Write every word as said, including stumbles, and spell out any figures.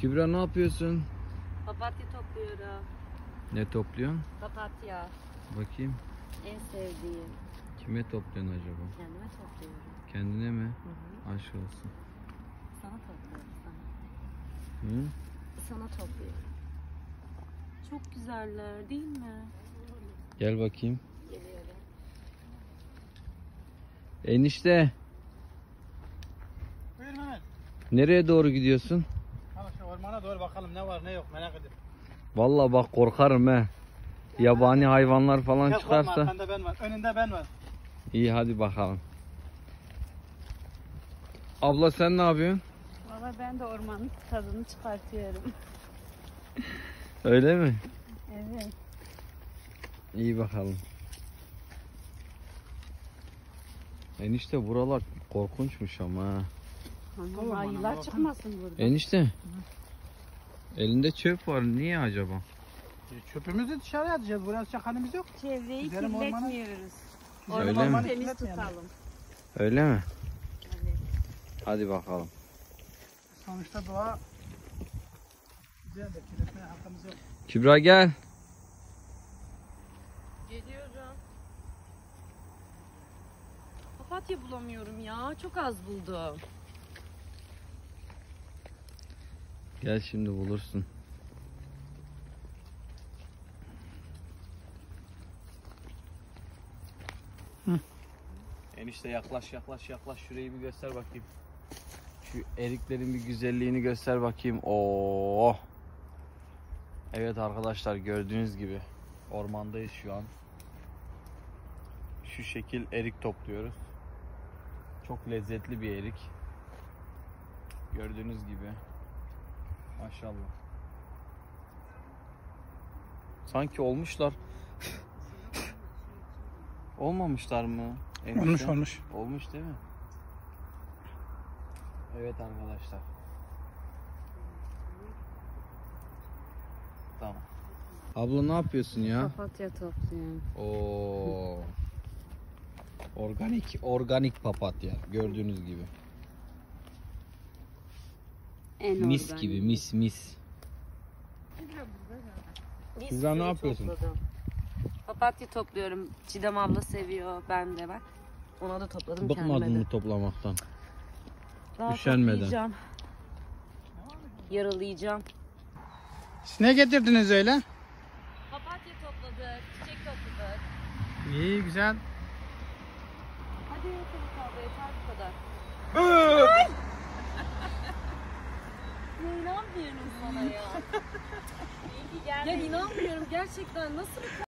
Kübra ne yapıyorsun? Papatya topluyorum. Ne topluyorsun? Papatya. Bakayım. En sevdiğim. Kime topluyorsun acaba? Kendime topluyorum. Kendine mi? Hı hı. Aşk olsun. Sana topluyorum sana. Hı? Sana topluyorum. Çok güzeller değil mi? Gel bakayım. Geliyorum. Enişte. Buyur Mehmet. Nereye doğru gidiyorsun? Al şu ormana doğru bakalım ne var ne yok merak ediyorum. Vallahi bak korkarım he. Yabani hayvanlar falan Gel korkma, çıkarsa. arkanda ben var. Önünde ben var. İyi hadi bakalım. Abla sen ne yapıyorsun? Valla ben de ormanın tadını çıkartıyorum. Öyle mi? Evet. İyi bakalım. Enişte buralar korkunçmuş ama ha. Ama ayılar çıkmasın burada. Enişte. Elinde çöp var. Niye acaba? E, çöpümüzü dışarıya atacağız. Buraya atacak halimiz yok. Çevreyi Gidelim ormana. kirletmiyoruz. Öyle Ormanı mi? temiz Kirletmeyelim. tutalım. Öyle mi? Evet. Hadi bakalım. Sonuçta doğa güzel de kirletmeye hakkımız yok. Kübra gel. Geliyorum. Papatya bulamıyorum ya. Çok az buldum. Gel şimdi bulursun. Hı. Enişte yaklaş yaklaş yaklaş şurayı bir göster bakayım. Şu eriklerin bir güzelliğini göster bakayım. Oo. Evet arkadaşlar gördüğünüz gibi ormandayız şu an. Şu şekil erik topluyoruz. Çok lezzetli bir erik. Gördüğünüz gibi. Maşallah. Sanki olmuşlar. Olmamışlar mı? Enişte? Olmuş olmuş. Olmuş değil mi? Evet arkadaşlar. Tamam. Abla ne yapıyorsun ya? Papatya topluyorum. Oo. Organik, organik papatya gördüğünüz gibi. En Mis organik. gibi, mis mis. Bir Kübra, ne sürü yapıyorsun? topladım. Papatya topluyorum. Çiğdem abla seviyor. Ben de bak. Ona da topladım kendime Bıkmadın de. mı toplamaktan? Daha Üşenmeden. toplayacağım. Yaralayacağım. Siz ne getirdiniz öyle? Papatya topladık. Çiçek topladık. İyi güzel. Hadi yatalım abla. Yeter bu kadar. Ay! Ya inanmıyorum sana ya. Ya inanmıyorum gerçekten. Nasıl bir